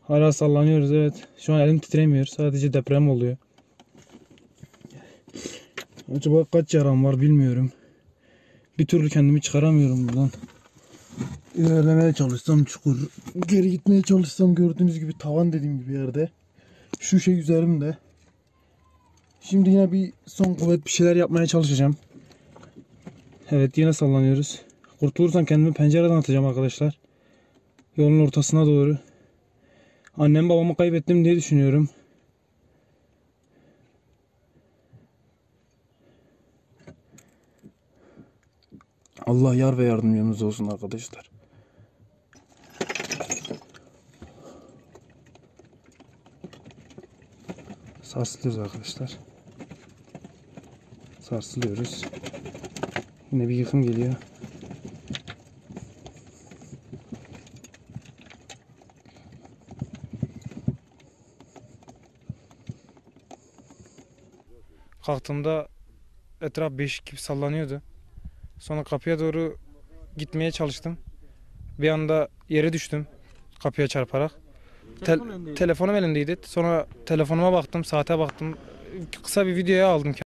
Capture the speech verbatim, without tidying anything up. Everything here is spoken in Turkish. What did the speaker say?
Hala sallanıyoruz, evet. Şu an elim titremiyor. Sadece deprem oluyor. Acaba kaç yaram var bilmiyorum. Bir türlü kendimi çıkaramıyorum buradan. İlerlemeye çalışsam çukur. Geri gitmeye çalışsam gördüğünüz gibi tavan dediğim gibi yerde. Şu şey üzerimde. Şimdi yine bir son kuvvet bir şeyler yapmaya çalışacağım. Evet, yine sallanıyoruz. Kurtulursam kendimi pencereden atacağım arkadaşlar. Yolun ortasına doğru. Annem babamı kaybettim diye düşünüyorum. Allah yar ve yardımcımız olsun arkadaşlar. Sarsılıyoruz arkadaşlar. Sarsılıyoruz. Yine bir yıkım geliyor. Kalktığımda etraf beşik gibi sallanıyordu. Sonra kapıya doğru gitmeye çalıştım. Bir anda yere düştüm kapıya çarparak. Tel telefonum elimdeydi. Sonra telefonuma baktım, saate baktım. Kısa bir videoya aldım.